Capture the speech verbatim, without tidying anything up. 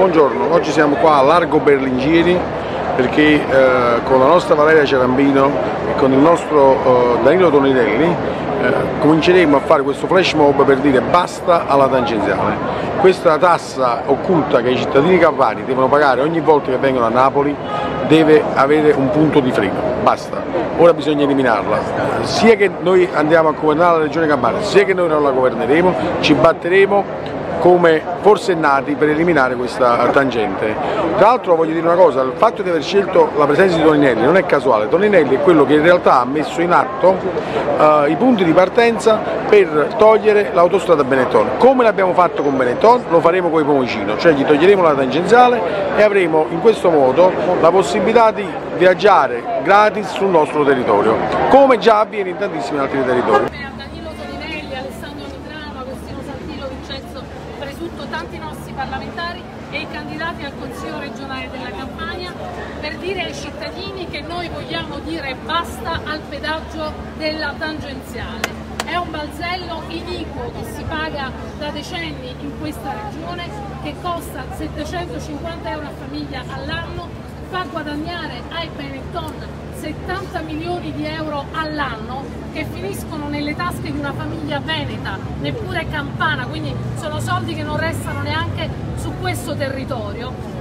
buongiorno, oggi siamo qua a Largo Berlinghieri perché eh, con la nostra Valeria Cerambino e con il nostro eh, Danilo Toninelli eh, cominceremo a fare questo flash mob per dire basta alla tangenziale. Questa tassa occulta che i cittadini campani devono pagare ogni volta che vengono a Napoli deve avere un punto di freno, basta, ora bisogna eliminarla, sia che noi andiamo a governare la regione Campania, sia che noi non la governeremo, ci batteremo come forsennati per eliminare questa tangente. Tra l'altro voglio dire una cosa, il fatto di aver scelto la presenza di Toninelli non è casuale, Toninelli è quello che in realtà ha messo in atto uh, i punti di partenza per togliere l'autostrada Benetton. Come l'abbiamo fatto con Benetton, lo faremo con i Pomocino, cioè gli toglieremo la tangenziale e avremo in questo modo la possibilità di viaggiare gratis sul nostro territorio, come già avviene in tantissimi altri territori. Tanti nostri parlamentari e i candidati al Consiglio regionale della Campania per dire ai cittadini che noi vogliamo dire basta al pedaggio della tangenziale. È un balzello iniquo che si paga da decenni in questa regione, che costa settecentocinquanta euro a famiglia all'anno, fa guadagnare ai Benetton settanta milioni di euro all'anno che finiscono nelle tasche di una famiglia veneta, neppure campana, quindi sono soldi che non restano neanche su questo territorio.